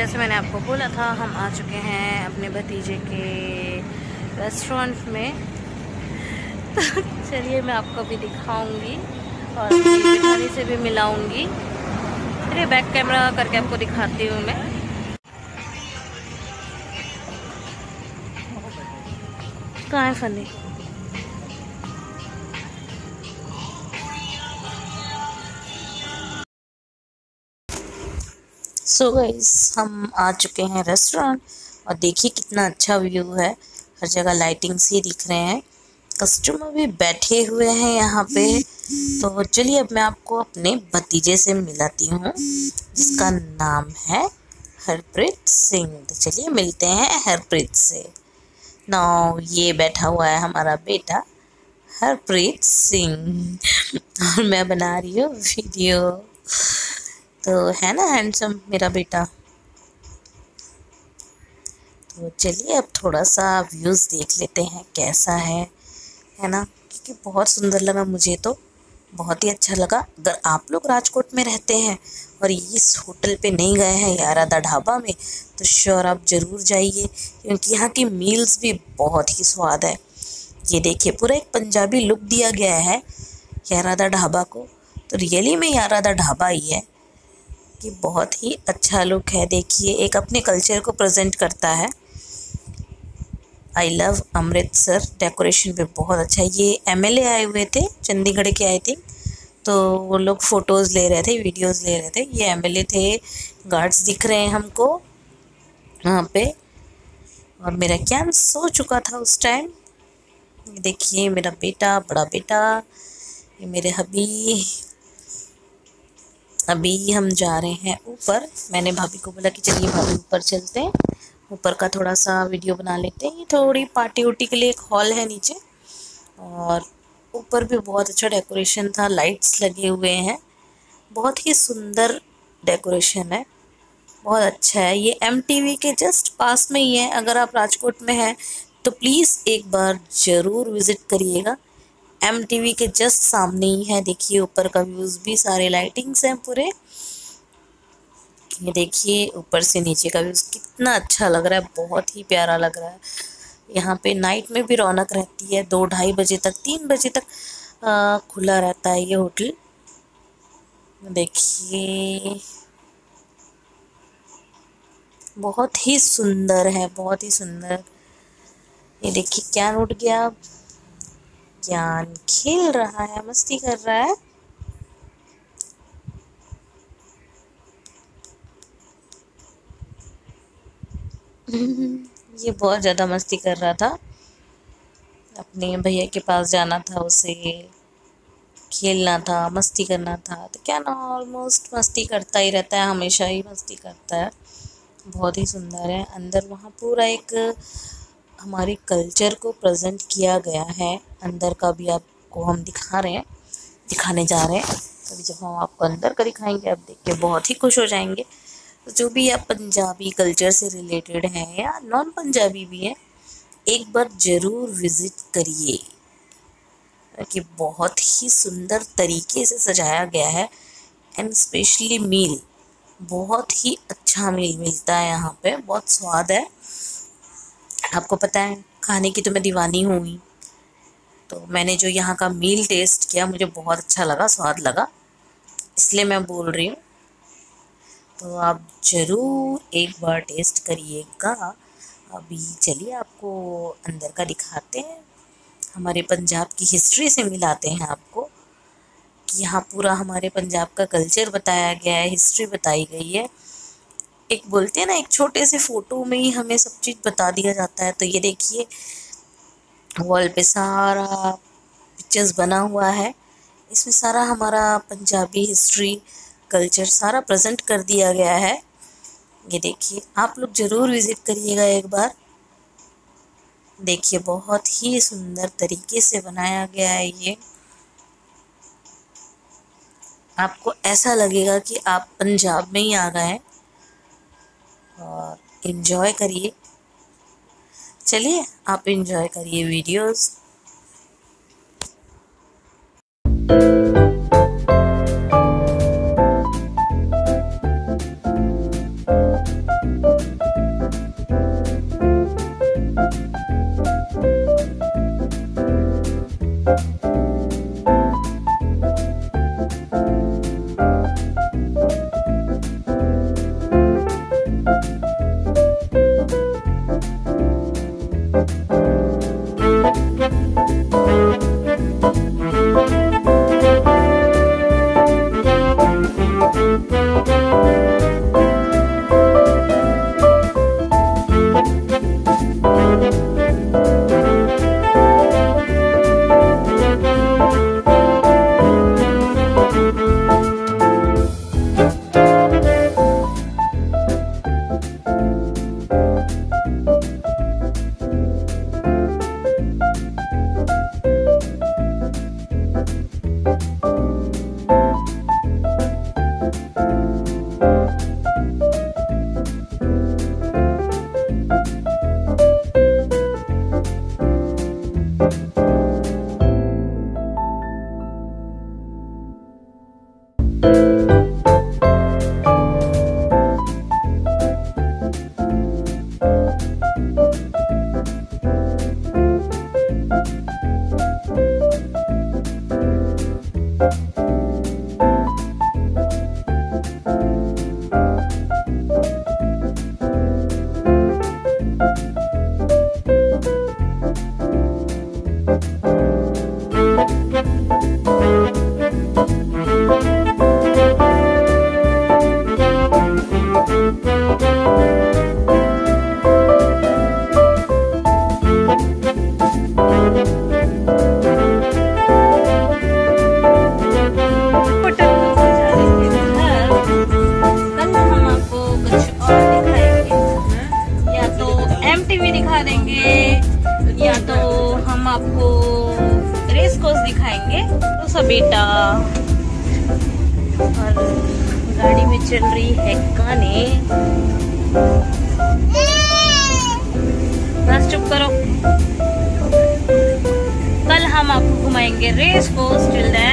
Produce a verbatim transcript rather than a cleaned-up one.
जैसे मैंने आपको बोला था, हम आ चुके हैं अपने भतीजे के रेस्टोरेंट में। तो चलिए मैं आपको भी दिखाऊंगी और अपनी जेठानी से भी मिलाऊंगी। चलिए बैक कैमरा करके आपको दिखाती हूँ मैं। कहाँ है फनी? सो गाइस, हम आ चुके हैं रेस्टोरेंट और देखिए कितना अच्छा व्यू है। हर जगह लाइटिंग्स ही दिख रहे हैं, कस्टमर भी बैठे हुए हैं यहाँ पे। तो चलिए अब मैं आपको अपने भतीजे से मिलाती हूँ जिसका नाम है हरप्रीत सिंह। तो चलिए मिलते हैं हरप्रीत से। नाउ ये बैठा हुआ है हमारा बेटा हरप्रीत सिंह और मैं बना रही हूँ वीडियो। तो है ना हैंडसम मेरा बेटा। तो चलिए अब थोड़ा सा व्यूज़ देख लेते हैं कैसा है है ना, क्योंकि बहुत सुंदर लगा मुझे, तो बहुत ही अच्छा लगा। अगर आप लोग राजकोट में रहते हैं और इस होटल पे नहीं गए हैं यारादा ढाबा में, तो श्योर आप ज़रूर जाइए, क्योंकि यहाँ की मील्स भी बहुत ही स्वाद है। ये देखिए पूरा एक पंजाबी लुक दिया गया है यारादा ढाबा को। तो रियली में यारादा ढाबा ही है कि बहुत ही अच्छा लुक है। देखिए एक अपने कल्चर को प्रेजेंट करता है। I love Amritsar. डेकोरेशन भी बहुत अच्छा है। ये एमएलए आए हुए थे चंडीगढ़ के आई थिंक, तो वो लोग फ़ोटोज़ ले रहे थे, वीडियोज़ ले रहे थे। ये एमएलए थे, गार्ड्स दिख रहे हैं हमको वहाँ पे। और मेरा क्या सो चुका था उस टाइम। देखिए मेरा बेटा, बड़ा बेटा, ये मेरे हबी। अभी हम जा रहे हैं ऊपर। मैंने भाभी को बोला कि चलिए भाभी ऊपर चलते हैं, ऊपर का थोड़ा सा वीडियो बना लेते हैं। ये थोड़ी पार्टी उर्टी के लिए एक हॉल है नीचे, और ऊपर भी बहुत अच्छा डेकोरेशन था, लाइट्स लगे हुए हैं, बहुत ही सुंदर डेकोरेशन है, बहुत अच्छा है। ये एमटीवी के जस्ट पास में ही है। अगर आप राजकोट में हैं तो प्लीज़ एक बार ज़रूर विज़िट करिएगा। एमटीवी के जस्ट सामने ही है। देखिए ऊपर का व्यूज़ भी, सारे लाइटिंग्स हैं पूरे। ये देखिए ऊपर से नीचे का व्यूज़ कितना अच्छा लग रहा है, बहुत ही प्यारा लग रहा है। यहाँ पे नाइट में भी रौनक रहती है, दो ढाई बजे तक, तीन बजे तक आ, खुला रहता है ये होटल। देखिए बहुत ही सुंदर है, बहुत ही सुंदर। ये देखिए क्या उठ गया, अब ज्ञान खेल रहा है, मस्ती कर रहा है। ये बहुत ज़्यादा मस्ती कर रहा था। अपने भैया के पास जाना था, उसे खेलना था, मस्ती करना था। तो क्या ना, ऑलमोस्ट मस्ती करता ही रहता है, हमेशा ही मस्ती करता है। बहुत ही सुंदर है। अंदर वहाँ पूरा एक हमारे कल्चर को प्रेजेंट किया गया है। अंदर का भी आपको हम दिखा रहे हैं, दिखाने जा रहे हैं। तभी जब हम आपको अंदर का दिखाएंगे, आप देख के बहुत ही खुश हो जाएंगे। तो जो भी आप पंजाबी कल्चर से रिलेटेड हैं या नॉन पंजाबी भी हैं, एक बार ज़रूर विज़िट करिए, कि बहुत ही सुंदर तरीके से सजाया गया है। एंड स्पेशली मील, बहुत ही अच्छा मील मिलता है यहाँ पे, बहुत स्वाद है। आपको पता है खाने की तो मैं दीवानी हूँ ही, तो मैंने जो यहाँ का मील टेस्ट किया मुझे बहुत अच्छा लगा, स्वाद लगा, इसलिए मैं बोल रही हूँ। तो आप ज़रूर एक बार टेस्ट करिएगा। अभी चलिए आपको अंदर का दिखाते हैं, हमारे पंजाब की हिस्ट्री से मिलाते हैं आपको, कि यहाँ पूरा हमारे पंजाब का कल्चर बताया गया है, हिस्ट्री बताई गई है। एक बोलते हैं ना, एक छोटे से फ़ोटो में ही हमें सब चीज़ बता दिया जाता है। तो ये देखिए वॉल पे सारा पिक्चर्स बना हुआ है, इसमें सारा हमारा पंजाबी हिस्ट्री कल्चर सारा प्रेजेंट कर दिया गया है। ये देखिए आप लोग ज़रूर विज़िट करिएगा एक बार। देखिए बहुत ही सुंदर तरीके से बनाया गया है ये। आपको ऐसा लगेगा कि आप पंजाब में ही आ गए हैं। और इन्जॉय करिए, चलिए आप इन्जॉय करिए वीडियोस। आपको रेस कोर्स दिखाएंगे। तो सब बेटा, और गाड़ी में चल रही है गाने। बस चुप करो। कल हम आपको घुमाएंगे रेस कोर्स। Till then